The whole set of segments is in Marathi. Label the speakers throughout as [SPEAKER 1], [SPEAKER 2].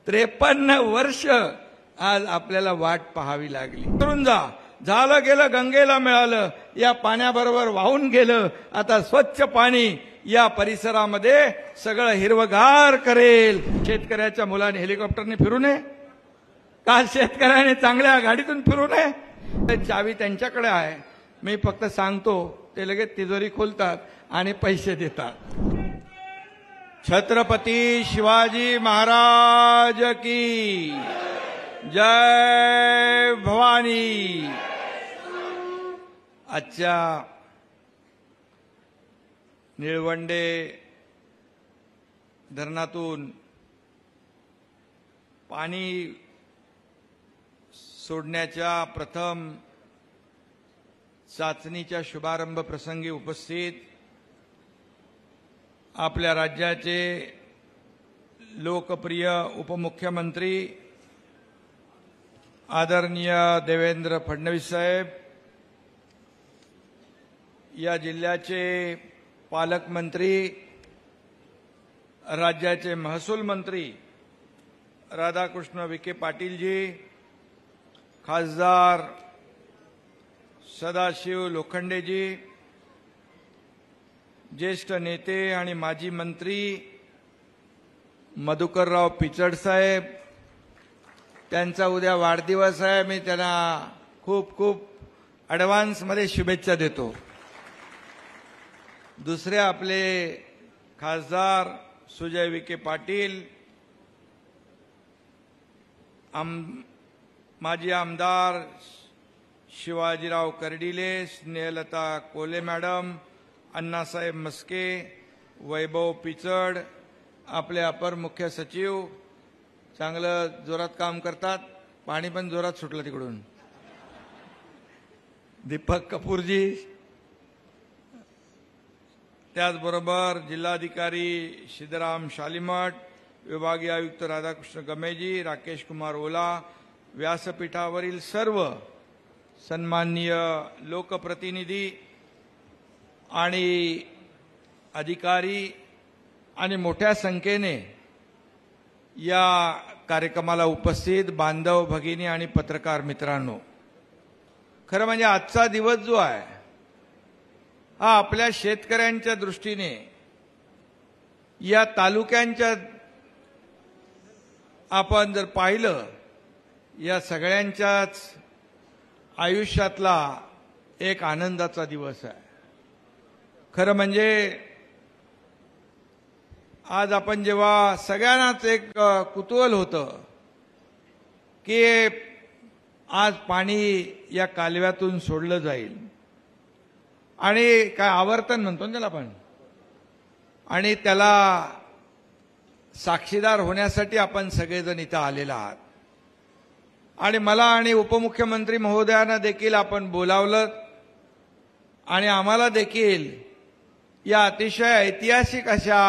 [SPEAKER 1] 53 वर्ष आज आपल्याला वाट पाहावी लागली. करून जा, झालं गेलं, गंगेला मिळालं, या पाण्याबरोबर वाहून गेलं. आता स्वच्छ पाणी या परिसरामध्ये सगळं हिरवगार करेल. शेतकऱ्याच्या मुलाने हेलिकॉप्टरने फिरू नये का? शेतकऱ्याने चांगल्या गाडीतून फिरू नये? चावी त्यांच्याकडे आहे. मी फक्त सांगतो, ते लगेच तिजोरी खोलतात आणि पैसे देतात. छत्रपती शिवाजी महाराज की जय भवानी. आजच्या निळवंडे धरणातून पाणी सोडण्याच्या प्रथम चाचणीच्या शुभारंभ प्रसंगी उपस्थित आपल्या राज्याचे लोकप्रिय उपमुख्यमंत्री आदरणीय देवेंद्र फडणवीस साहेब, या जिल्ह्याचे पालकमंत्री, राज्याचे महसूल मंत्री राधाकृष्ण विखे पाटीलजी, खासदार सदाशिव लोखंडेजी, ज्येष्ठ नेते आणि माजी मंत्री मधुकरराव पिचड साहेब, त्यांचा उद्या वाढदिवस आहे. मी त्यांना खूप खूप ॲडव्हान्समध्ये शुभेच्छा देतो. दुसरे आपले खासदार सुजय विखे पाटील, माजी आमदार शिवाजीराव कर्डिले, स्नेहलता कोले मॅडम, अण्णासाहेब मस्के, वैभव पिचड, आपले अपर मुख्य सचिव चांगलं जोरात काम करतात. पाणी पण जोरात सुटलं तिकडून. दीपक कपूरजी, त्याचबरोबर जिल्हाधिकारी सिद्धराम शालिमठ, विभागीय आयुक्त राधाकृष्ण गमेजी, राकेश कुमार ओला, व्यासपीठावरील सर्व सन्माननीय लोकप्रतिनिधी आणि अधिकारी आणि मोठ्या संख्येने या कार्यक्रमाला उपस्थित बांधव भगिनी आणि पत्रकार मित्रांनो, खरं म्हणजे आजचा दिवस जो आहे हा आपल्या शेतकऱ्यांच्या दृष्टीने, या तालुक्यांच्या आपण जर पाहिलं, या सगळ्यांच्याच आयुष्यातला एक आनंदाचा दिवस आहे. खरं म्हणजे आज आपण जेव्हा सगळ्यांनाच एक कुतूहल होतं की आज पाणी या कालव्यातून सोडलं जाईल आणि काय आवर्तन म्हणतो ना त्याला आपण, आणि त्याला साक्षीदार होण्यासाठी आपण सगळेजण इथं आलेला आहात. आणि मला आणि उपमुख्यमंत्री महोदयांना देखील आपण बोलावलं आणि आम्हाला देखील या अतिशय ऐतिहासिक अशा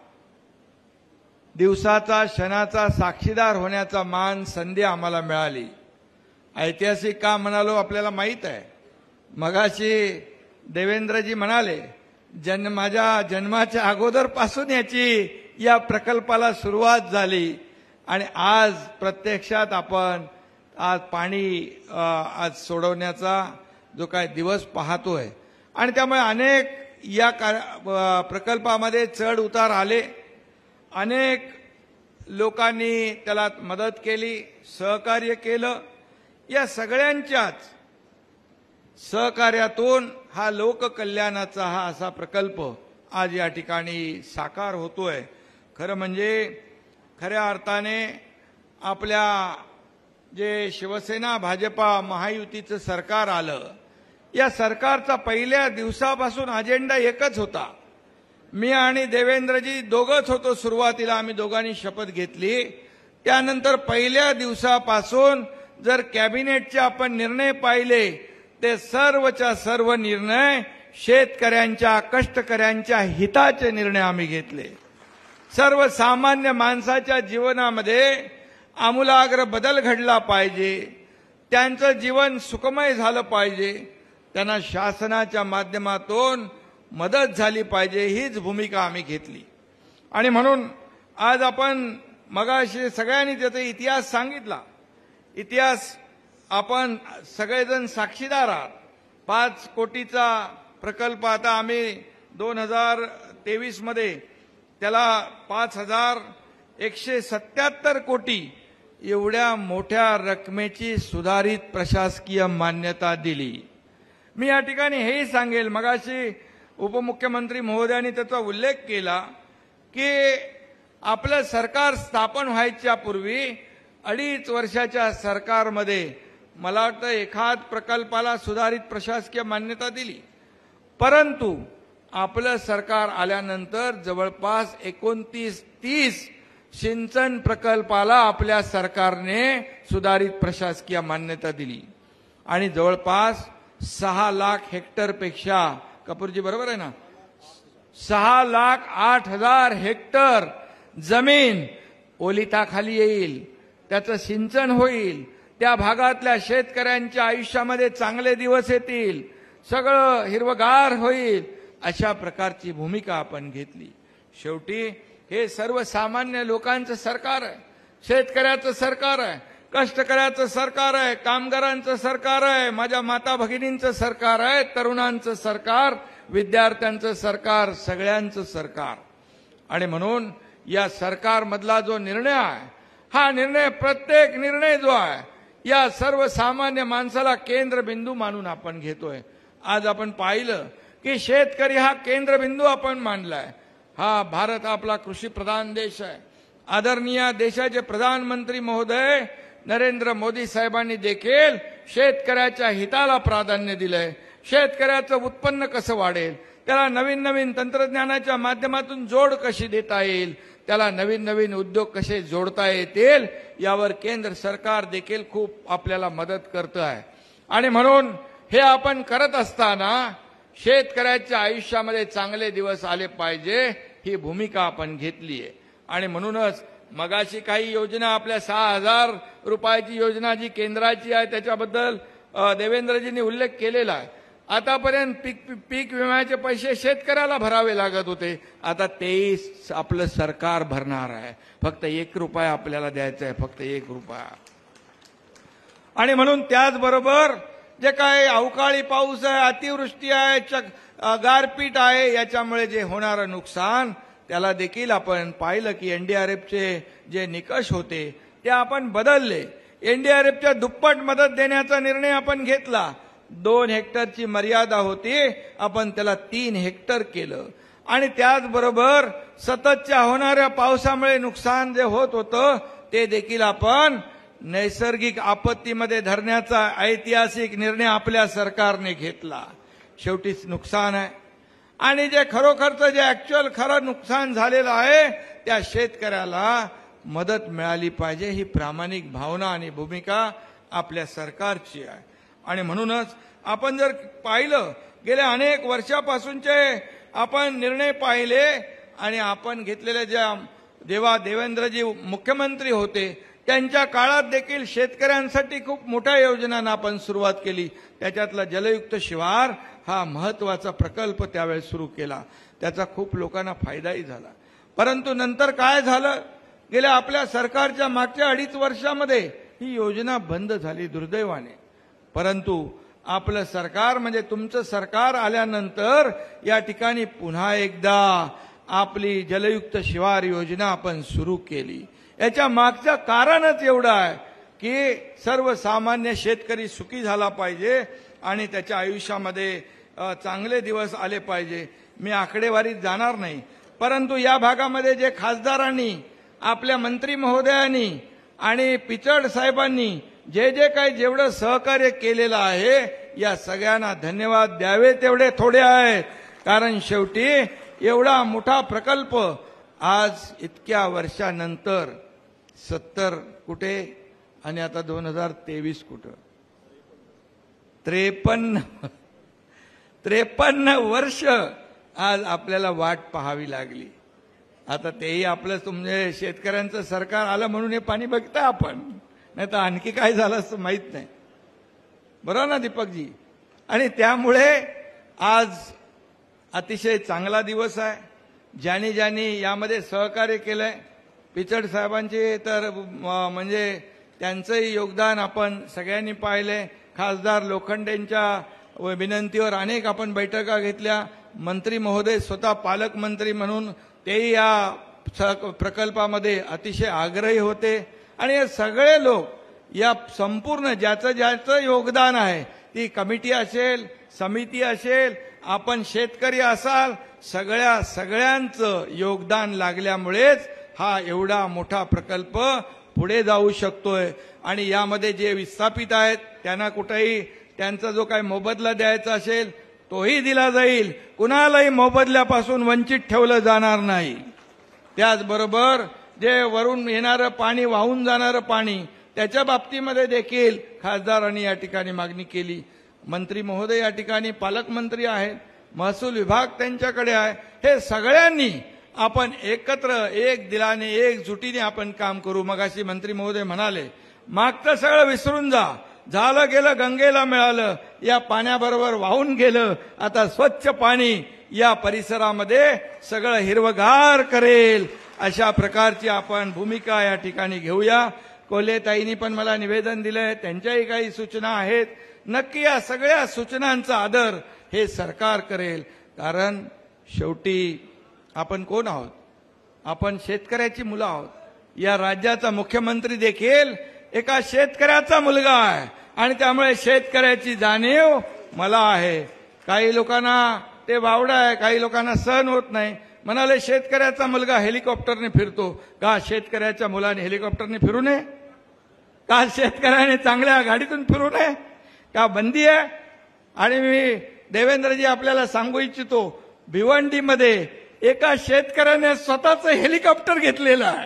[SPEAKER 1] दिवसाचा, क्षणाचा साक्षीदार होण्याचा मान, संधी आम्हाला मिळाली. ऐतिहासिक का म्हणालो आपल्याला माहीत आहे. मगाशी देवेंद्रजी म्हणाले, माझ्या जन्माच्या अगोदरपासून या प्रकल्पाला सुरुवात झाली आणि आज प्रत्यक्षात आपण आज पाणी आज सोडवण्याचा जो काय दिवस पाहतोय. आणि त्यामुळे अनेक या प्रकल्पामध्ये चढ उतार आले, अनेक लोकांनी त्याला मदत केली, सहकार्य केलं. या सगळ्यांच्याच सहकार्यातून हा लोककल्याणाचा हा असा प्रकल्प आज या ठिकाणी साकार होतोय. खरं म्हणजे खऱ्या अर्थाने आपल्या जे शिवसेना भाजपा महायुतीचं सरकार आलं, या सरकारचा पहिल्या दिवसापासून अजेंडा एकच होता. मी आणि देवेंद्रजी दोघंच होतो सुरुवातीला, आम्ही दोघांनी शपथ घेतली. त्यानंतर पहिल्या दिवसापासून जर कॅबिनेटचे आपण निर्णय पाहिले, ते सर्वच्या सर्व निर्णय शेतकऱ्यांच्या, कष्टकऱ्यांच्या हिताचे निर्णय आम्ही घेतले. सर्वसामान्य माणसाच्या जीवनामध्ये आमूलाग्र बदल घडला पाहिजे, त्यांचं जीवन सुखमय झालं पाहिजे, त्यांना शासनाच्या माध्यमातून मदत झाली पाहिजे, हीच भूमिका आम्ही घेतली. आणि म्हणून आज आपण मगाशी सगळ्यांनी त्याचा इतिहास सांगितला. इतिहास आपण सगळेजण साक्षीदार आहात. 5 कोटीचा प्रकल्प आता आम्ही 2023 मध्ये त्याला 5,177 कोटी एवढ्या मोठ्या रकमेची सुधारित प्रशासकीय मान्यता दिली. मी या ठिकाणी हेही सांगेल, मगाशी उपमुख्यमंत्री महोदयांनी त्याचा उल्लेख केला की आपलं सरकार स्थापन व्हायच्या पूर्वी 2.5 वर्षाच्या सरकारमध्ये मला वाटतं एखाद प्रकल्पाला सुधारित प्रशासकीय मान्यता दिली. परंतु आपलं सरकार आल्यानंतर जवळपास 29-30 सिंचन प्रकल्पाला आपल्या सरकारने सुधारित प्रशासकीय मान्यता दिली आणि जवळपास 6 लाख हेक्टरपेक्षा, कपूरजी बरोबर आहे ना, 6,08,000 हेक्टर जमीन ओलिताखाली येईल, त्याचं सिंचन होईल, त्या भागातल्या शेतकऱ्यांच्या आयुष्यामध्ये चांगले दिवस येतील, सगळं हिरवगार होईल, अशा प्रकारची भूमिका आपण घेतली. शेवटी हे सर्वसामान्य लोकांचं सरकार आहे, शेतकऱ्याचं सरकार आहे, कष्टकऱ्याचं सरकार आहे, कामगारांचं सरकार आहे, माझ्या माता भगिनींचं सरकार आहे, तरुणांचं सरकार, विद्यार्थ्यांचं सरकार, सगळ्यांचं सरकार. आणि म्हणून या सरकारमधला जो निर्णय आहे, हा निर्णय, प्रत्येक निर्णय जो आहे, या सर्वसामान्य माणसाला केंद्रबिंदू मानून आपण घेतोय. आज आपण पाहिलं की शेतकरी हा केंद्रबिंदू आपण मानलाय. हा भारत आपला कृषीप्रधान देश आहे. आदरणीय देशाचे प्रधानमंत्री महोदय नरेंद्र मोदी साहेबांनी देखील शेतकऱ्याच्या हिताला प्राधान्य दिलंय. शेतकऱ्याचं उत्पन्न कसं वाढेल, त्याला नवीन नवीन तंत्रज्ञानाच्या माध्यमातून जोड कशी देता येईल, त्याला नवीन नवीन उद्योग कसे जोडता येतील, यावर केंद्र सरकार देखील खूप आपल्याला मदत करतं आहे. आणि म्हणून हे आपण करत असताना शेतकऱ्याच्या आयुष्यामध्ये चांगले दिवस आले पाहिजे, ही भूमिका आपण घेतली आहे. आणि म्हणूनच मगाशी काही योजना, आपल्या 6,000 रुपयाची योजना जी केंद्राची आहे त्याच्याबद्दल देवेंद्रजींनी उल्लेख केलेला आहे. आतापर्यंत पीक विम्याचे पैसे शेतकऱ्याला भरावे लागत होते, आता तेही आपलं सरकार भरणार आहे. फक्त 1 रुपया आपल्याला द्यायचा आहे, फक्त 1 रुपया. आणि म्हणून त्याचबरोबर जे काय अवकाळी पाऊस आहे, अतिवृष्टी आहे, गारपीट आहे, याच्यामुळे जे होणारं नुकसान, त्याला देखील आपण पाहिलं की एनडीआरएफचे जे निकष होते ते आपण बदलले. एनडीआरएफच्या दुप्पट मदत देण्याचा निर्णय आपण घेतला. 2 हेक्टरची मर्यादा होती, आपण त्याला 3 हेक्टर केलं. आणि त्याचबरोबर सततच्या होणाऱ्या पावसामुळे नुकसान जे होत होतं ते देखील आपण नैसर्गिक आपत्तीमध्ये धरण्याचा ऐतिहासिक निर्णय आपल्या सरकारने घेतला. शेवटीच नुकसान आहे आणि जे खरोखरचं जे ऍक्च्युअल खरं नुकसान झालेलं आहे त्या शेतकऱ्याला मदत मिळाली पाहिजे, ही प्रामाणिक भावना आणि भूमिका आपल्या सरकारची आहे. आणि म्हणूनच आपण जर पाहिलं गेल्या अनेक वर्षापासूनचे आपण निर्णय पाहिले आणि आपण घेतलेल्या ज्या देवेंद्रजी मुख्यमंत्री होते त्यांच्या काळात देखील शेतकऱ्यांसाठी खूप मोठ्या योजनांना आपण सुरुवात केली. त्याच्यातला जलयुक्त शिवार हा महत्वाचा प्रकल्प त्यावेळेस सुरू केला, त्याचा खूप लोकांना फायदाही झाला. परंतु नंतर काय झालं, गेल्या आपल्या सरकारच्या मागच्या 2.5 वर्षामध्ये ही योजना बंद झाली दुर्दैवाने. परंतु आपलं सरकार म्हणजे तुमचं सरकार आल्यानंतर या ठिकाणी पुन्हा एकदा आपली जलयुक्त शिवार योजना आपण सुरू केली. याच्या मागचं कारणच एवढं आहे की सर्वसामान्य शेतकरी सुखी झाला पाहिजे आणि त्याच्या आयुष्यामध्ये चांगले दिवस आले पाहिजे. मी आकडेवारीत जाणार नाही, परंतु या भागामध्ये जे खासदारांनी, आपल्या मंत्री महोदयांनी आणि पिचड साहेबांनी जे जे काही जेवढं सहकार्य केलेलं आहे, या सगळ्यांना धन्यवाद द्यावे तेवढे थोडे आहेत. कारण शेवटी एवढा मोठा प्रकल्प आज इतक्या वर्षानंतर 70 कुठे आणि आता 2023 कुठं, 53 वर्ष आज आपल्याला वाट पाहावी लागली. आता तेही आपलं तुमचे शेतकऱ्यांचं सरकार आलं म्हणून हे पाणी बघताय आपण, नाही तर आणखी काय झालं असं माहित नाही. बरोबर ना दीपकजी? आणि त्यामुळे आज अतिशय चांगला दिवस आहे. ज्यांनी ज्यांनी यामध्ये सहकार्य केलंय, पिचड साहेबांचे तर म्हणजे त्यांचंही योगदान आपण सगळ्यांनी पाहिले. खासदार लोखंडेंच्या विनंतीवर अनेक आपण बैठका घेतल्या. मंत्री महोदय स्वतः पालकमंत्री म्हणून तेही या प्रकल्पामध्ये अतिशय आग्रही होते. आणि हे सगळे लोक या संपूर्ण ज्याचं योगदान आहे, ती कमिटी असेल, समिती असेल, आपण शेतकरी असाल, सगळ्यांचं योगदान लागल्यामुळेच हा एवढा मोठा प्रकल्प पुढे जाऊ शकतोय. आणि यामध्ये जे विस्थापित आहेत त्यांना कुठेही त्यांचा जो काही मोबदला द्यायचा असेल तोही दिला जाईल. कुणालाही मोबदल्यापासून वंचित ठेवलं जाणार नाही. त्याचबरोबर जे वरून येणारं पाणी, वाहून जाणारं पाणी, त्याच्या बाबतीमध्ये देखील खासदारांनी या ठिकाणी मागणी केली. मंत्री महोदय या ठिकाणी पालकमंत्री आहेत, महसूल विभाग त्यांच्याकडे आहे. हे सगळ्यांनी आपण एकत्र एक दिलाने एकजुटीने आपण काम करू. मगाशी मंत्री महोदय म्हणाले मागचं सगळं विसरून जा, झालं गेलं गंगेला मिळालं, या पाण्याबरोबर वाहून गेलं, आता स्वच्छ पाणी या परिसरामध्ये सगळं हिरवगार करेल, अशा प्रकारची आपण भूमिका या ठिकाणी घेऊया. कोल्हेताईंनी पण मला निवेदन दिलंय, त्यांच्याही काही सूचना आहेत. नक्की या सगळ्या सूचनांचा आदर हे सरकार करेल. कारण शेवटी आपण कोण आहोत? आपण शेतकऱ्याची मुलं आहोत. या राज्याचा मुख्यमंत्री देखील एका शेतकऱ्याचा मुलगा आहे आणि त्यामुळे शेतकऱ्याची जाणीव मला आहे. काही लोकांना ते वावडं आहे, काही लोकांना सहन होत नाही. म्हणाले शेतकऱ्याचा मुलगा हेलिकॉप्टरने फिरतो. का शेतकऱ्याच्या मुलाने हेलिकॉप्टरने फिरू नये? का शेतकऱ्याने चांगल्या गाडीतून फिरू नये? का बंदी आहे? आणि मी देवेंद्रजी आपल्याला सांगू इच्छितो, भिवंडीमध्ये एका शेतकऱ्याने स्वतःचं हेलिकॉप्टर घेतलेलं आहे.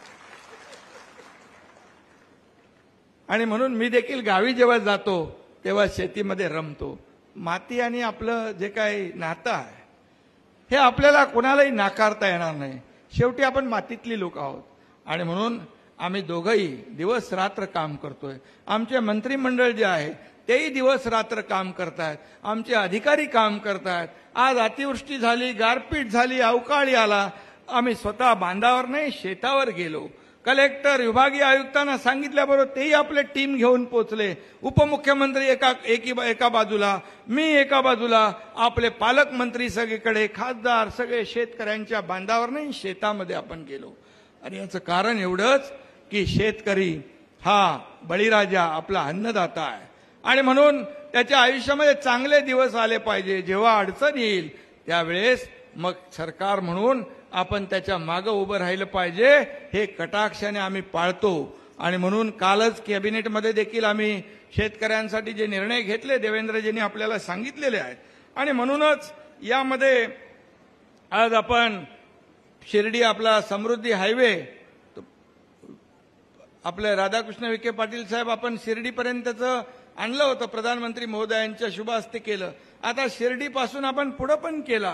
[SPEAKER 1] आणि म्हणून मी देखील गावी जेव्हा जातो तेव्हा शेतीमध्ये रमतो. माती आणि आपलं जे काही नातं आहे हे आपल्याला कोणालाही नाकारता येणार नाही. शेवटी आपण मातीतली लोक आहोत आणि म्हणून आम्ही दोघंही दिवस रात्र काम करतोय. आमचे मंत्रिमंडळ जे आहे तेही दिवस रात्र काम करतायत. आमचे अधिकारी काम करतायत. आज अतिवृष्टी झाली, गारपीट झाली, अवकाळी आला, आम्ही स्वतः बांधावर नाही शेतावर गेलो. कलेक्टर, विभागीय आयुक्तांना सांगितल्याबरोबर तेही आपले टीम घेऊन पोहोचले. उपमुख्यमंत्री एका बाजूला, मी एका बाजूला, आपले पालकमंत्री सगळीकडे, खासदार सगळे शेतकऱ्यांच्या बांधावर नाही शेतामध्ये आपण गेलो. आणि याचं कारण एवढंच की शेतकरी हा बळीराजा, आपला अन्नदाता आहे आणि म्हणून त्याच्या आयुष्यामध्ये चांगले दिवस आले पाहिजे. जेव्हा अडचण येईल त्यावेळेस मग सरकार म्हणून आपण त्याच्या मागे उभं राहिलं पाहिजे. हे कटाक्षाने आम्ही पाळतो. आणि म्हणून कालच कॅबिनेटमध्ये देखील आम्ही शेतकऱ्यांसाठी जे निर्णय घेतले देवेंद्रजींनी आपल्याला सांगितलेले आहेत. आणि म्हणूनच यामध्ये आज आपण शिर्डी आपला समृद्धी हायवे, आपले राधाकृष्ण विखे पाटील साहेब आपण शिर्डीपर्यंतचं आणलं होतं, प्रधानमंत्री महोदयांच्या शुभ हस्ते केलं. आता शिर्डीपासून आपण पुढे पण केला,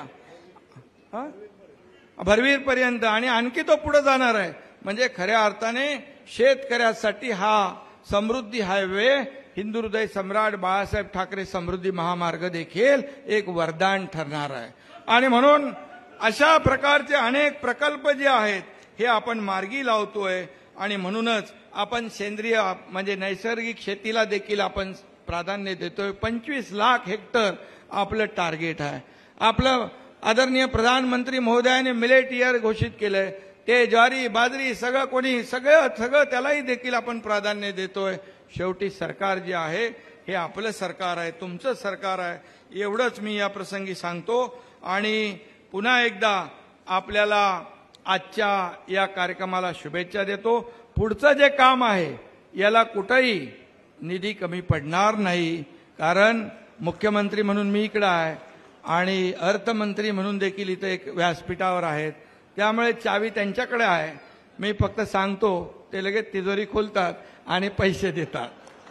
[SPEAKER 1] भरवीरपर्यंत, आणि आणखी तो पुढे जाणार आहे. म्हणजे खऱ्या अर्थाने शेतकऱ्यासाठी हा समृद्धी हायवे, हिंदू हृदय सम्राट बाळासाहेब ठाकरे समृद्धी महामार्ग देखील एक वरदान ठरणार आहे. आणि म्हणून अशा प्रकारचे अनेक प्रकल्प जे आहेत हे आपण मार्गी लावतोय. आणि म्हणूनच आपण सेंद्रिय म्हणजे नैसर्गिक शेतीला देखील आपण प्राधान्य देतोय. 25 लाख हेक्टर आपलं टार्गेट आहे. आपलं आदरणीय प्रधानमंत्री महोदयाने मिलेट इयर घोषित केलंय. ते ज्वारी, बाजरी सगळं त्यालाही देखील आपण प्राधान्य देतोय. शेवटी सरकार जे आहे हे आपलं सरकार आहे, तुमचं सरकार आहे, एवढंच मी या प्रसंगी सांगतो. आणि पुन्हा एकदा आपल्याला आजच्या या कार्यक्रमाला शुभेच्छा देतो. पुढचं जे काम आहे याला कुठेही निधी कमी पडणार नाही. कारण मुख्यमंत्री म्हणून मी इकडे आहे आणि अर्थमंत्री म्हणून देखील इथे एक व्यासपीठावर आहेत. त्यामुळे चावी त्यांच्याकडे आहे. मी फक्त सांगतो, ते लगेच तिजोरी खोलतात आणि पैसे देतात.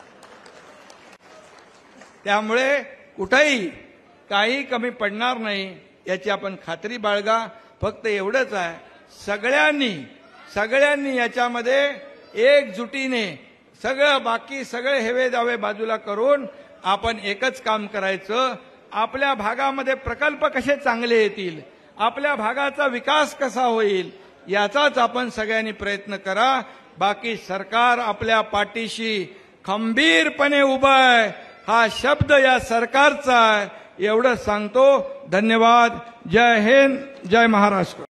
[SPEAKER 1] त्यामुळे कुठेही काही कमी पडणार नाही याची आपण खात्री बाळगा. फक्त एवढंच आहे, सगळ्यांनी याच्यामध्ये एकजुटीने बाकी सगळे हेवे दावे बाजूला करून आपण एकच काम करायचं. आपल्या भागामध्ये प्रकल्प कसे चांगले येतील, आपल्या भागाचा विकास कसा होईल याचाच आपण सगळ्यांनी प्रयत्न करा. बाकी सरकार आपल्या पाठीशी खंबीरपणे उभं आहे, हा शब्द या सरकारचा आहे, एवढं सांगतो. धन्यवाद. जय हिंद, जय महाराष्ट्र.